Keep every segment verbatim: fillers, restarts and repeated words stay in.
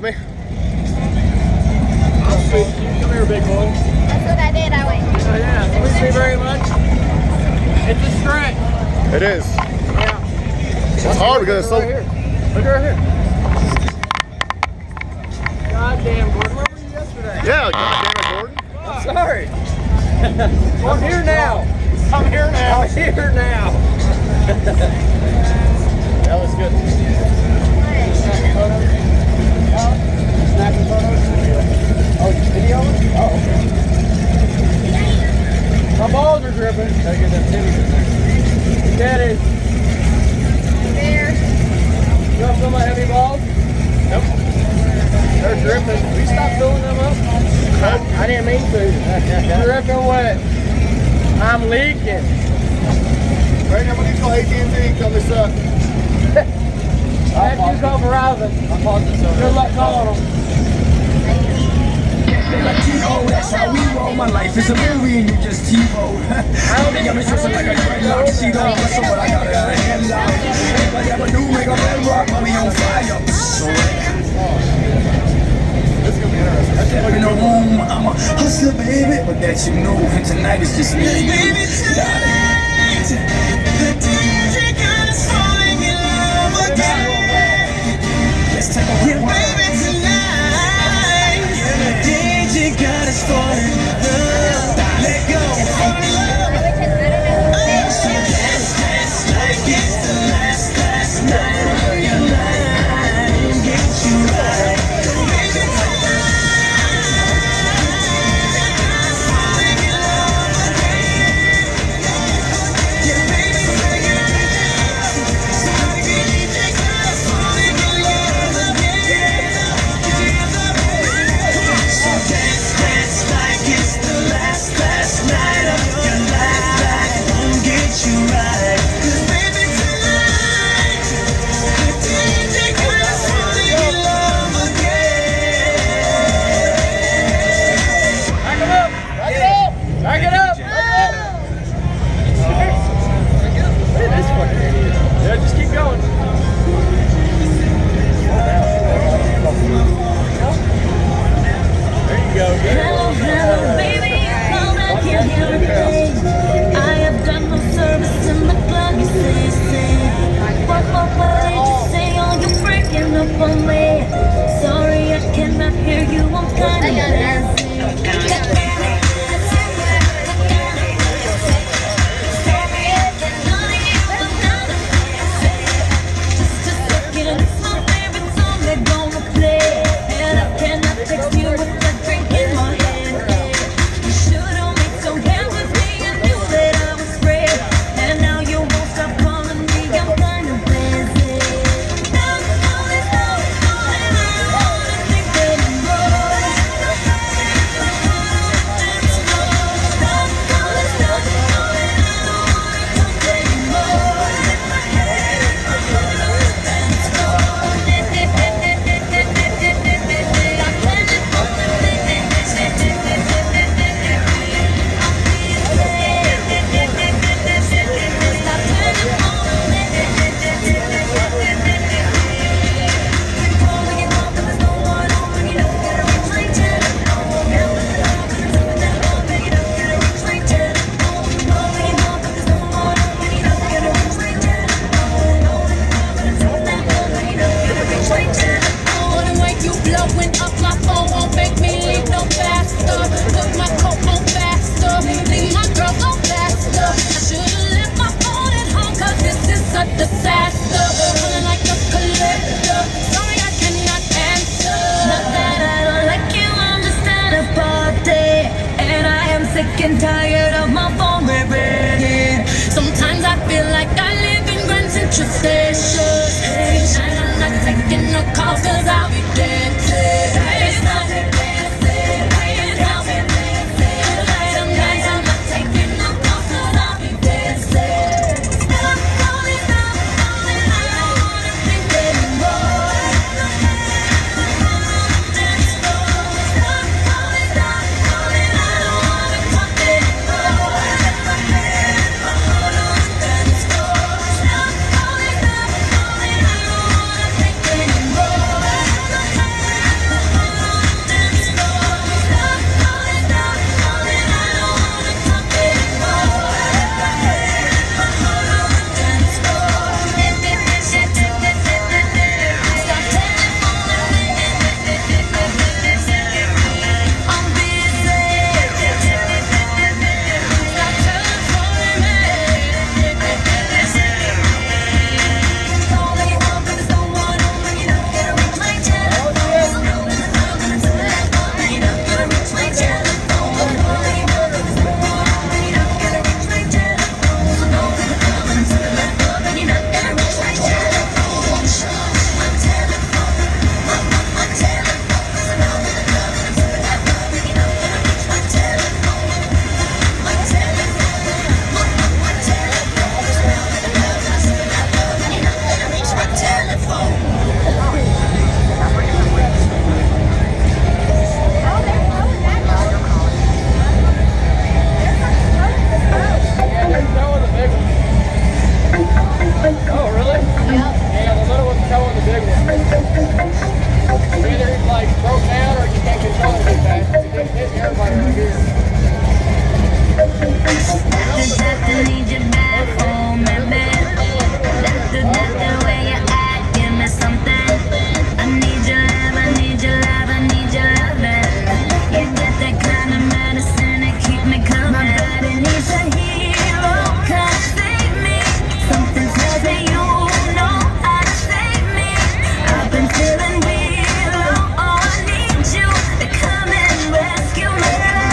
me? Come here, big boy. That's what I did. I went. Oh, yeah. Thank you very much. It's a stretch. It is. Yeah. It's hard because it's so... Right here. Look right here. God damn, Gordon. Where were you yesterday? Yeah, goddamn Gordon. I'm sorry. I'm here now. I'm here now. I'm here now. That was good. Snapping photos? Snapping photos? Oh, video? Oh, okay. My balls are dripping. Gotta get them titties in there. Daddy. There. You want some of my heavy balls? Nope. They're dripping. Will you stop filling them up? I, I didn't mean to. Dripping wet. I'm leaking. Right now, I'm going to call A T and T and tell me suck. After you call Verizon, good luck calling them. That's how we roll. My life is a movie and you just T-roll. I don't think I'm just like a dreadlock. She don't wrestle, but I got it in a headlock. If I ever do make a red rock, mommy on fire. This is going to be interesting. I can't look In the room, I'm a hustler, baby, but that you know. And tonight is just me and you. Baby, tonight, the D J got us falling in love again. Let's take a Yeah, baby, tonight, the D J got us falling in love. Let go, fall in love. Oh, so dance, dance like it's the last, last night of your life. Get you right. Baby, Back it up! Look at this fucking idiot. Yeah, just keep going. There you go. Hello, hello, baby, you call back here every day. I have done no service in the club, you say, say. What, what, what did you say? Oh, you're breaking up on me. Sorry, I cannot hear you, I'm kind of dancing. Sick and tired of my phone ringing. Sometimes I feel like I live in Grand Central Station. And I'm not taking no calls cause I'll be dancing. It's not dancing, playing house and dancing. Some nights I'm not taking no calls cause I'll be dancing. Stop calling, stop calling, I don't wanna think anymore. Dance floor. Stop calling, stop calling, I don't wanna talk anymore. Dance floor. Stop calling, stop calling, I don't wanna think anymore. Yeah, the little one's towing the big one. Either he's like broke down or you can't control it too fast. He's hitting everybody right here. I need you back home, baby. Doctor, doctor, where you at? Give me something. I need your love, I need your love, I need your loving. You got that kind of medicine that keep me coming. My body needs a hero, come save me. Something tells me you know how to save me. I've been feeling weird, oh, I need you to come and rescue me.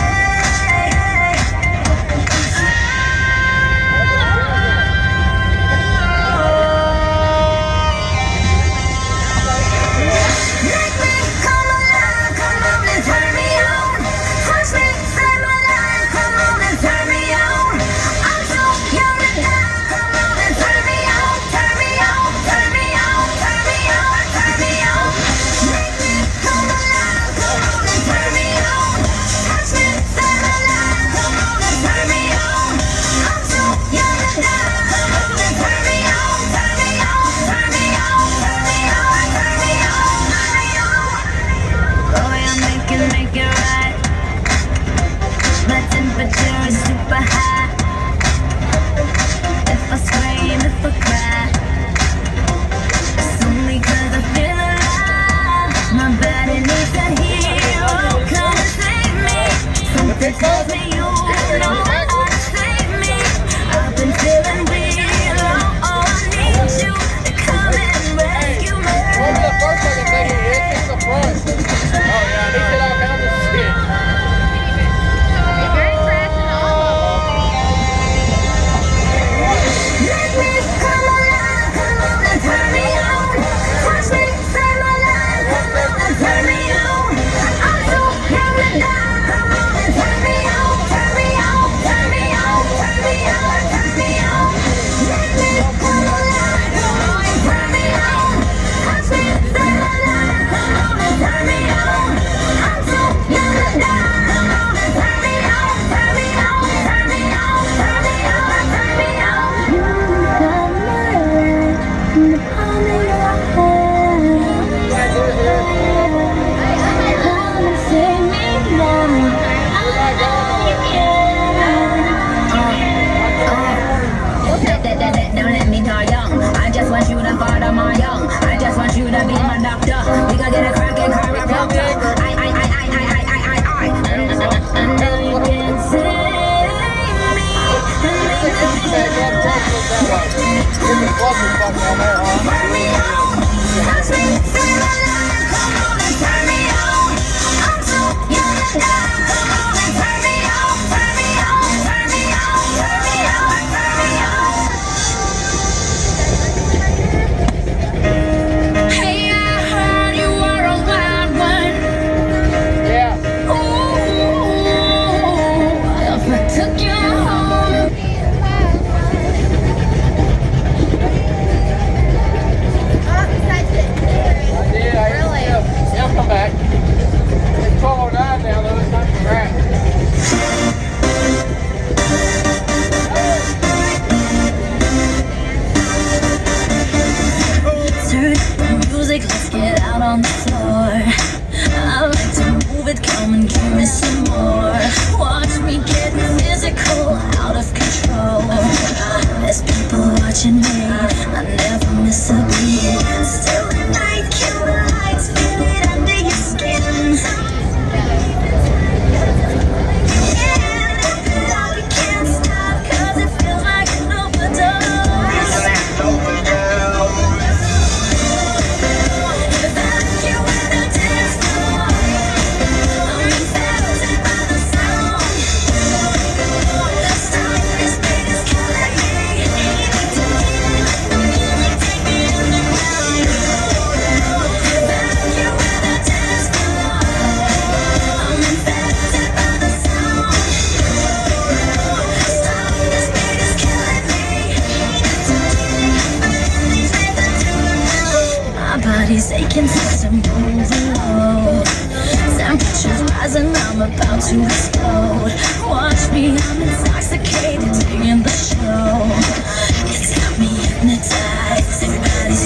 body's aching, system moving low. Temperature's rising, I'm about to explode. Watch me, I'm intoxicated, taking the show. It's got me hypnotized, everybody's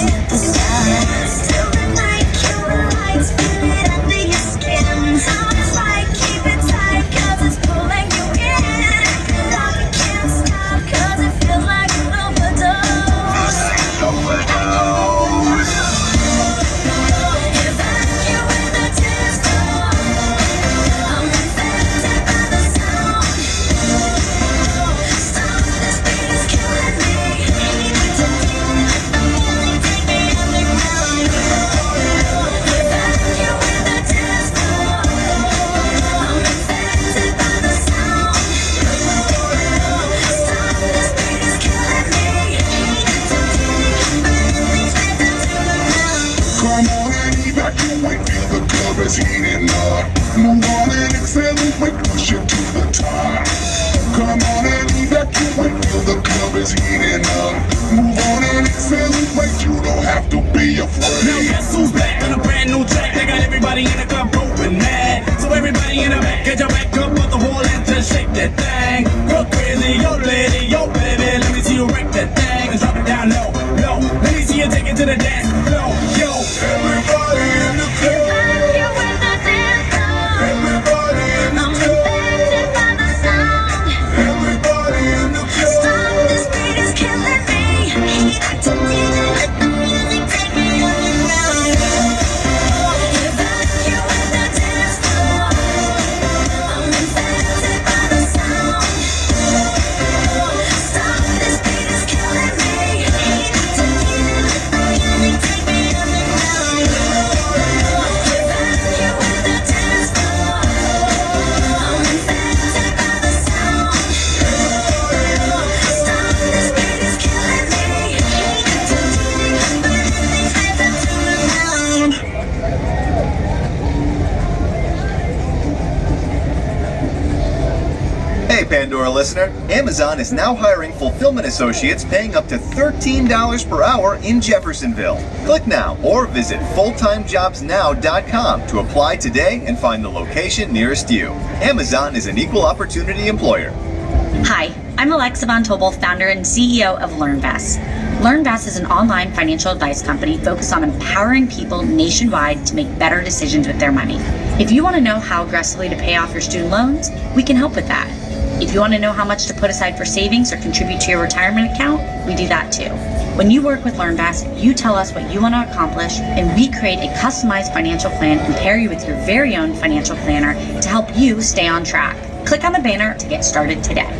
Move on and accelerate, push it to the top. Come on and evacuate, feel the club is heating up. Move on and accelerate, you don't have to be afraid. Now guess who's back on a brand new track? They got everybody in the club open mad. So everybody in the back, get your back up on the wall and just shake that thing. Go crazy, yo lady, yo baby, let me see you break that thing and drop it down low, low. Let me see you take it to the dance floor, yo. Everybody in the club. Everybody in the club. Everybody in the club. This beat is killing me. To let the music take me around. If I you at the dance floor, I'm infected by the sound. Stop, this beat is killing me. To let the music take me around. If I you at the dance floor, I'm infected by the sound. Stop, this beat is killing me. To let the music take me around. Hey Pandora listener, Amazon is now hiring fulfillment associates paying up to thirteen dollars per hour in Jeffersonville. Click now or visit full time jobs now dot com to apply today and find the location nearest you. Amazon is an equal opportunity employer. Hi, I'm Alexa Von Tobel, founder and C E O of LearnVest. LearnVest is an online financial advice company focused on empowering people nationwide to make better decisions with their money. If you want to know how aggressively to pay off your student loans, we can help with that. If you want to know how much to put aside for savings or contribute to your retirement account, we do that too. When you work with LearnVest, you tell us what you want to accomplish, and we create a customized financial plan and pair you with your very own financial planner to help you stay on track. Click on the banner to get started today.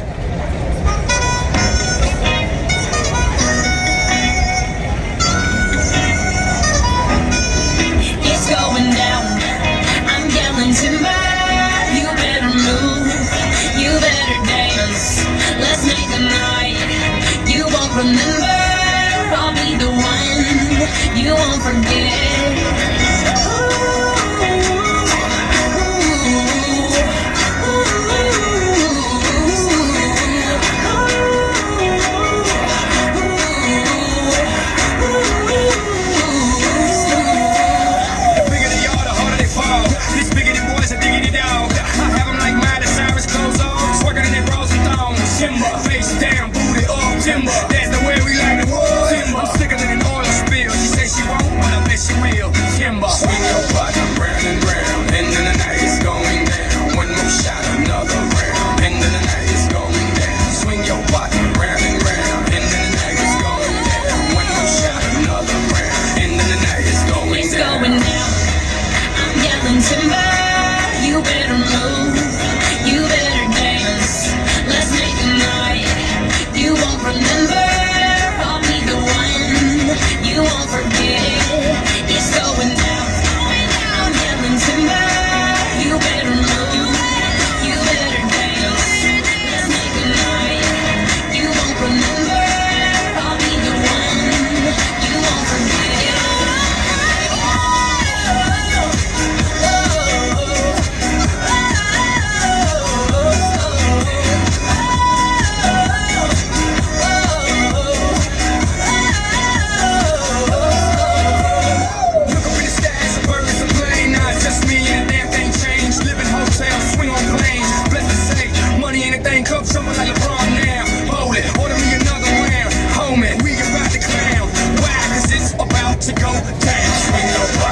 It's going down. I'm yelling timber. You better move. You better dance. Let's make a night. You won't remember. I'll be the one. You won't forget. Timber, that's the way we like the world. Timber, I'm sicker than an oil spill. She say she won't, but I bet she will. Timber, swing your butt, I'm round and round, and then the night is going down. One more shot, another round, and then the night is going down. Swing your butt, round and round, and then the night is going down. One more shot, another round, and then the night is going It's down. going down. I'm yelling timber. You better move. You better dance. Let's make a night. You won't remember, I'll be the one. You won't forget. It's going down. I'm yelling timber. You better move. You better dance. Let's make a night. You won't remember, I'll be the one. You won't forget. Someone like LeBron now, hold it, order me another round, homie, we about to clown, why, cause it's about to go down, swing your